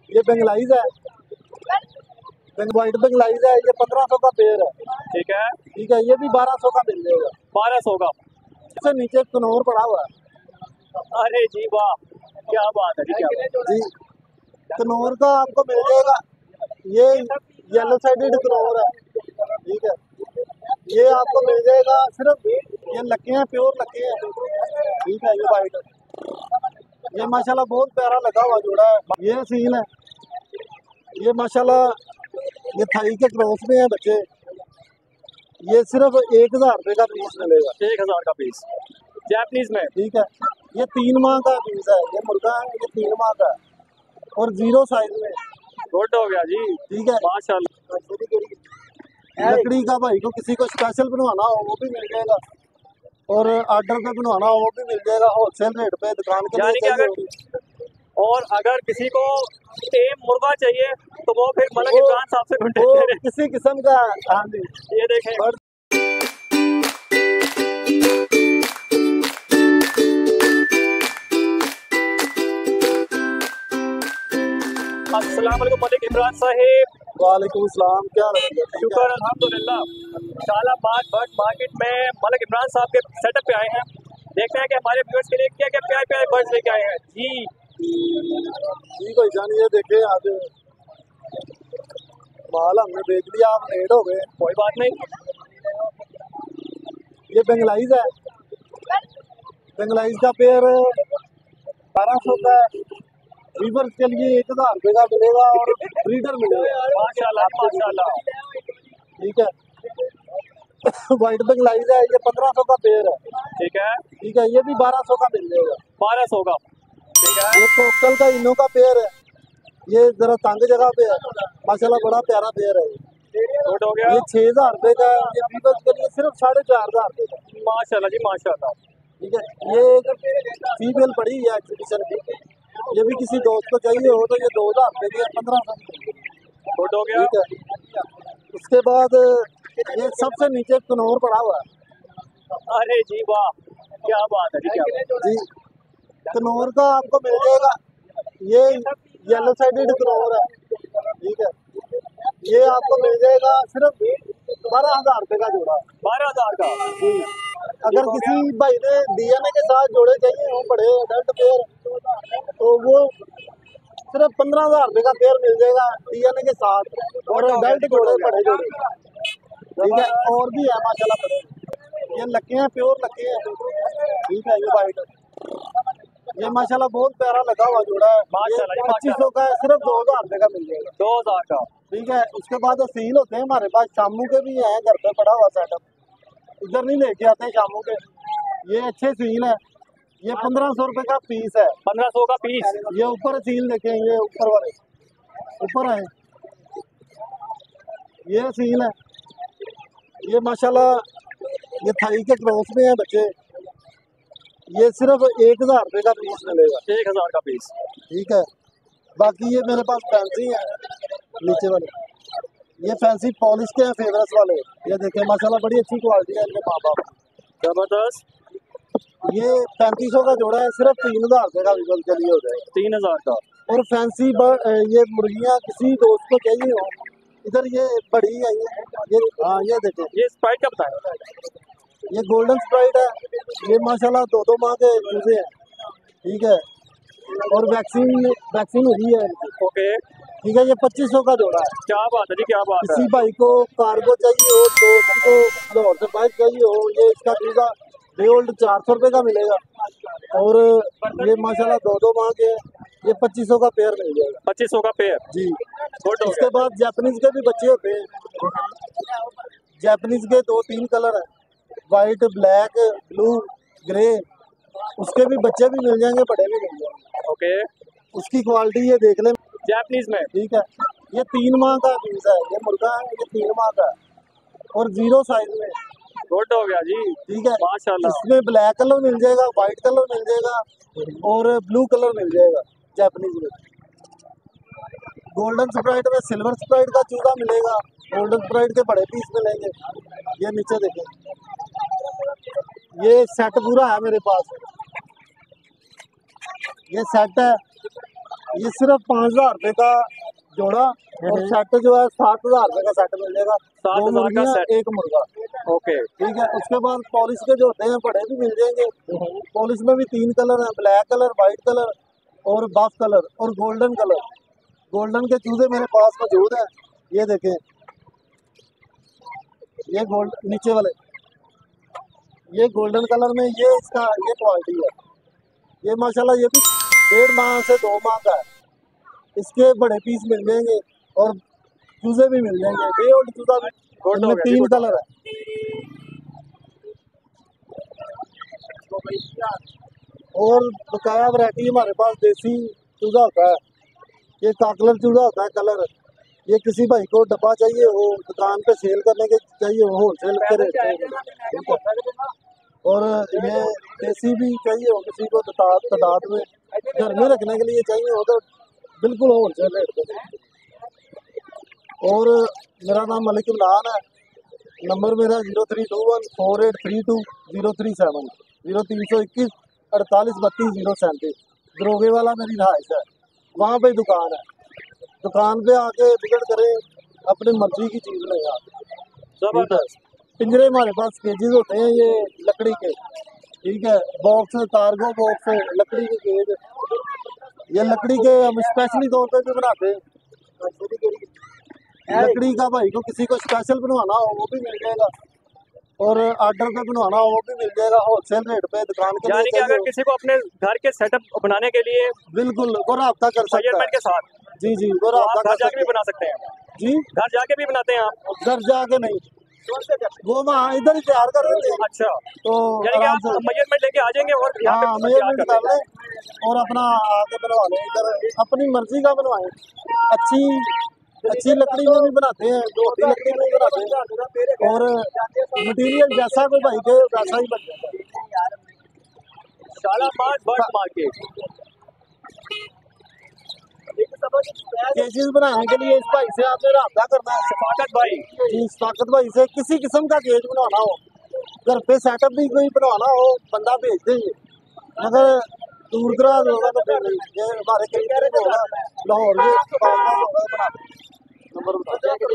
ये बेंगलाइज है, व्हाइट बेंगलाइज है। ये 1500 का पेयर है। ठीक है, ठीक है, ये भी 1200 का मिल जाएगा। 1200 का। इससे नीचे कनौर पड़ा हुआ है। अरे जी वाह, क्या बात है जी, क्या बात है। जी, कनौर का आपको मिल जाएगा। ये येलो साइडेड कनौर है। ठीक है, ये आपको मिल जाएगा सिर्फ, ये लक्के हैं, प्योर लक्के हैं। ठीक है, ये वाइट, ये माशाल्लाह बहुत प्यारा लगा हुआ जोड़ा है। ये सील है, ये माशाल्लाह ये थाई के क्रॉस में है बच्चे। ये सिर्फ 1000 रुपये का पीस मिलेगा। 1000 का पीस, जैपनीज में। ठीक है, ये 3 माह का पीस है। ये मुर्गा है, ये 3 माह का है और 0 साइज में। गुड हो गया जी। ठीक है, माशाल्लाह। लकड़ी का भाई को किसी को स्पेशल बनवाना हो वो भी मिल जाएगा, और ऑर्डर पे बनवाना हो वो भी मिल जाएगा, होलसेल रेट पे दुकान के यानी कि लिए। और अगर किसी को टेम मुर्गा चाहिए तो वो फिर मलक इमरान साहब से वो ढूंढे। किसी किस्म का। हाँ जी, ये देखें। अस्सलाम वालेकुम मलिक इमरान साहिब। वालेकुम सलाम, क्या हाल है? शुक्र अल्हम्दुलिल्लाह। शालामार बर्ड मार्केट में मलिक इमरान साहब के सेटअप पे आए हैं। देखते हैं कि हमारे व्यूअर्स के लिए क्या क्या प्यारे प्यारे बर्ड्स लेके आए हैं जी। जी भाई जान, ये देखे आज माल हमने बेच दिया, आप लेट हो गए। कोई बात नहीं। ये बेंगलाइज है, बेंगलाइज का पेयर 1200 का है। वीवर्स के लिए 1000 रुपये का मिलेगा और ब्रीडर मिलेगा। माशाल्लाह माशाल्लाह। ठीक है, व्हाइट बेंगलाइज है। ये 1500 का पेयर है। ठीक है, ठीक है, ये भी 1200 का मिल जाएगा। 1200 का। ठीक है, ये कोकल का इनो का पेयर है। ये जरा तंग जगह पे है, माशाल्लाह बड़ा प्यारा पेयर है। गुड हो गया। ये 6000 रुपये का है। ये वीवर्स के लिए सिर्फ 4500 रुपये का। माशाल्लाह जी माशाल्लाह। ठीक है, ये एक फीमेल पड़ी है एग्जीबिशन की। ये भी किसी दोस्त को चाहिए हो तो ये 2000 रुपये की है, 1500। गुड हो गया। ठीक है, उसके बाद ये सबसे नीचे कनौर पड़ा हुआ है। अरे जी वाह, क्या बात है जी, क्या बात है। जी, कनौर का आपको मिल जाएगा। ये येलो साइडेड कनौर है। ठीक है, ये आपको मिल जाएगा सिर्फ 12000 रुपये का जोड़ा। 12000 का। जी, अगर किसी भाई ने डीएनए के साथ जोड़े चाहिए हो बड़े अडल्ट पेयर, तो वो सिर्फ 15000 रुपये का पेयर मिल जाएगा डीएनए के साथ, और अडल्ट जोड़े बड़े जोड़े। ठीक है, और भी है माशाल्लाह बड़े। ये लक्के हैं, प्योर लक्के हैं। ठीक है, ये वाइट, ये माशाल्लाह बहुत प्यारा लगा हुआ जोड़ा है। माशाल्लाह जी, 2500 का है, सिर्फ 2000 रुपये का मिल जाएगा। 2000 का। ठीक है, उसके बाद सील होते हैं हमारे पास, शामू के भी हैं घर पे पड़ा हुआ सेटअप, इधर नहीं लेके आते शामू के। ये अच्छे सील है। ये 1500 रुपये का पीस है। 1500 का पीस। ये ऊपर सील देखें, ये ऊपर वाले ऊपर है, ये सील है। ये माशाल्लाह ये थाई के क्रॉस में है बच्चे। ये सिर्फ 1000 रुपये का पीस मिलेगा। 1000 का पीस। ठीक है, बाकी ये मेरे पास फैंसी है नीचे वाले, ये फैंसी पॉलिश के हैं फेवरेट्स वाले। ये देखें माशाल्लाह बड़ी अच्छी क्वालिटी है इनके माँ बाप। जबरदस्त। ये 3500 का जोड़ा है, सिर्फ 3000 रुपये का विकल्प के लिए हो जाएगा। 3000 का। और फैंसी ये मुर्गियाँ किसी दोस्त को चाहिए हो, इधर ये बड़ी है। ये हाँ, ये देखें, ये स्प्राइट का बताएं। ये गोल्डन स्प्राइट है। ये माशाल्लाह 2-2 माह के चूजे हैं। ठीक है, और वैक्सीन हुई है इनकी। ओके, ठीक है, ये 2500 का जोड़ा है। क्या बात है जी, क्या बात है। किसी भाई को कार्गो चाहिए हो, दोस्त को लाहौर से बाइक चाहिए हो, ये इसका चूजा डे ओल्ड 400 रुपये का मिलेगा। और ये माशाल्लाह 2-2 माह के, ये 2500 का पेयर मिल जाएगा। 2500 का पेयर। जी, गुड हो उसके गया। बाद जापानीज के भी बच्चे होते हैं। जापानीज के 2-3 कलर हैं, वाइट, ब्लैक, ब्लू, ग्रे। उसके भी बच्चे भी मिल जाएंगे, बड़े भी मिल जाएंगे। ओके, उसकी क्वालिटी ये देख लें। जैपनीज में। ठीक है, ये 3 माह का पीस है। ये मुर्गा है, ये 3 माह का है और 0 साइज में। गुड हो गया जी। ठीक है, माशाल्लाह। इसमें ब्लैक कलर मिल जाएगा, व्हाइट कलर मिल जाएगा और ब्लू कलर मिल जाएगा जापानीज में। गोल्डन स्प्राइट में सिल्वर स्प्राइट का चूजा मिलेगा। गोल्डन स्प्राइट के बड़े पीस मिलेंगे। ये नीचे देखें, ये सेट पूरा है मेरे पास। ये सेट है, ये सिर्फ 5,000 रुपए का जोड़ा और सेट जो है 7,000 रुपए का सेट मिल जाएगा। 7,000 दो का मुर्गियां सेट। एक मुर्गा। ओके। ठीक है, उसके बाद पॉलिश के जो होते हैं बड़े भी मिल जाएंगे। पॉलिश में भी 3 कलर हैं, ब्लैक कलर, वाइट कलर और बफ कलर और गोल्डन कलर। गोल्डन के चूजे मेरे पास मौजूद हैं। ये देखें, ये गोल्ड नीचे वाले, ये गोल्डन कलर में ये इसका ये क्वालिटी है। ये माशाल्लाह ये भी 1.5 माह से 2 माह का है। इसके बड़े पीस मिल जाएंगे और चूजे भी मिल जाएंगे। डे ओल्ड चूजा भी, गुड हो इनमें गया, 3 गुड। कलर है। और बकाया वैरायटी हमारे पास देसी चूजा होता है। ये काकलर चूजा होता है कलर। ये किसी भाई को डब्बा चाहिए हो, दुकान पे सेल करने के चाहिए हो, होलसेल के रेट पे। और ये देसी भी चाहिए हो किसी को तादाद में, घर में रखने के लिए चाहिए हो तो बिल्कुल होलसेल रेट पे। और मेरा नाम मलिक इमरान है। नंबर मेरा 03214832 037 0321 48 32 037। दरोगे वाला मेरी रहाइश है, वहाँ पे दुकान है। दुकान पे आके विजिट करें, अपनी मर्जी की चीज़ लें आप। जबरदस्त। पिंजरे हमारे पास केजेस होते हैं ये लकड़ी के। ठीक है, बॉक्स कार्गो बॉक्स लकड़ी के केज, ये लकड़ी के हम स्पेशली तौर पे भी बनाते हैं। लकड़ी का भाई को किसी को स्पेशल बनवाना हो वो भी मिल जाएगा, और ऑर्डर पे बनवाना हो वो भी मिल जाएगा होलसेल रेट पे। दुकान के यानी लिए कि अगर चाहिए किसी को अपने घर के सेटअप बनाने के लिए बिल्कुल वो रब्ता कर सकता मेजरमेंट है। के साथ, जी जी, वो तो आप रब्ता घर कर जाके भी सकते बना सकते हैं। हैं। जी, घर जाके भी बनाते हैं आप? घर जाके नहीं, वो वहाँ इधर ही तैयार कर देते हैं। अच्छा, तो यानी कि आराम आप से मेजरमेंट लेके आ जाएंगे और यहाँ हाँ पे तैयार मेजरमेंट कर कर देंगे। लें और अपना आके बनवा लें। इधर अपनी मर्जी का बनवाएं। अच्छी अच्छी लकड़ी में भी बनाते हैं, दोहती लकड़ी में भी बनाते हैं, और मटेरियल जैसा कोई भाई के वैसा ही बन जाता है। Shalimar bird market. केजेस बनाने के लिए इस भाई से आपने रब्ता करना है। शफाकत भाई। जी, ताकत भाई से किसी किस्म का केज बनवाना हो, घर पे सेटअप भी कोई बनवाना हो, बंदा भेज देंगे। अगर दूर दराज होगा तो फिर नहीं, ये हमारे करीब होगा, लाहौर में पास होगा बना देंगे। नंबर बता।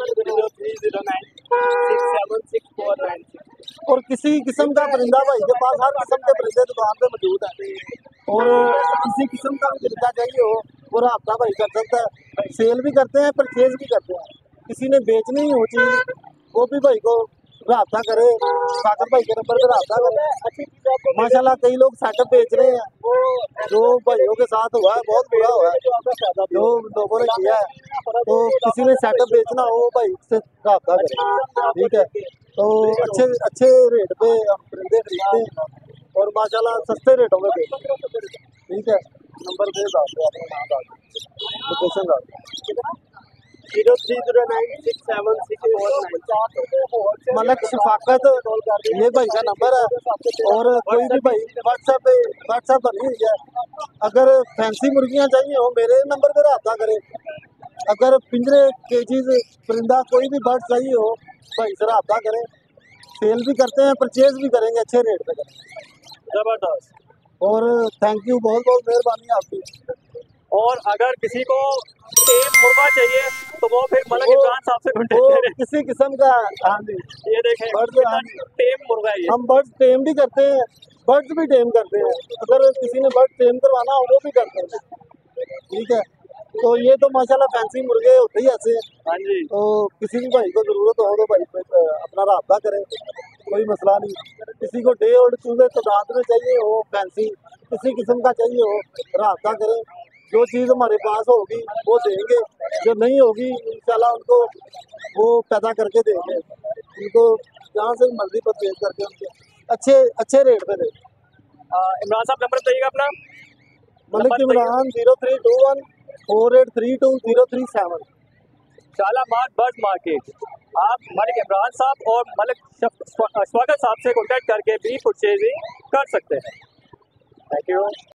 0309676496। और किसी किस्म का परिंदा भाई के पास हर किस्म के परिंदे दुकान पे मौजूद है। और किसी किस्म का भी परिंदा चाहिए हो वो रब्ता भाई कर सकता है। सेल भी करते हैं, परचेज भी करते हैं। किसी ने बेचनी ही हो चीज वो भी भाई को रब्ता करे, सागर भाई के नंबर पे रब्ता करे। माशाल्लाह कई लोग सेटअप बेच रहे हैं, जो भाइयों के साथ हुआ है बहुत बुरा हुआ है, जो लोगों ने किया है। तो किसी ने सेटअप बेचना हो भाई से रब्ता करे। ठीक है, तो अच्छे अच्छे रेट पे हम परिंदे खरीदते हैं और माशाल्लाह सस्ते रेटों में बेचते हैं। ठीक है, नंबर दे दो अपना नाम डाल दो, लोकेशन डाल दो। 0309676496। मलक शफाकत ये भाई का नंबर है। और कोई भी भाई व्हाट्सएप बनी हुई है, अगर फैंसी मुर्गियां चाहिए हो मेरे नंबर पे रब्ता करे। अगर पिंजरे केजीज परिंदा कोई भी बर्ड चाहिए हो भाई से रब्ता करें। सेल भी करते हैं, परचेज भी करेंगे, अच्छे रेट पे करेंगे। जबरदस्त। और थैंक यू, बहुत बहुत मेहरबानी आपकी। और अगर किसी को टेम मुर्गा चाहिए तो वो फिर मलक वो- इमरान साहब से वो कॉन्टेक्ट करें। किसी किस्म का, हाँ जी, ये देखें बर्ड, कितना हाँ जी, टेम मुर्गा है ये। हम बर्ड टेम भी करते हैं, बर्ड्स भी टेम करते हैं। अगर किसी ने बर्ड टेम करवाना हो वो भी करते हैं। ठीक है, तो ये तो माशाल्लाह फैंसी मुर्गे होते ही ऐसे हैं। हाँ जी। तो किसी भी भाई को जरूरत हो तो भाई पे अपना रब्ता करें, कोई मसला नहीं। किसी को डे ओल्ड चूजे तादाद में चाहिए हो, फैंसी किसी किस्म का चाहिए हो, रब्ता करें। जो चीज़ हमारे पास होगी वो देंगे, जो नहीं होगी इंशाल्लाह उनको वो पैदा करके देंगे। उनको जहाँ से मर्जी परचेज करके उनके अच्छे अच्छे रेट पे दें। इमरान साहब नंबर बताइएगा अपना। Malik number Imran 03214832 037। Shalamar bird market. आप मलिक इमरान साहब और मलिक शफाकत साहब से कॉन्टेक्ट करके भी परचेजिंग कर सकते हैं। Thank you.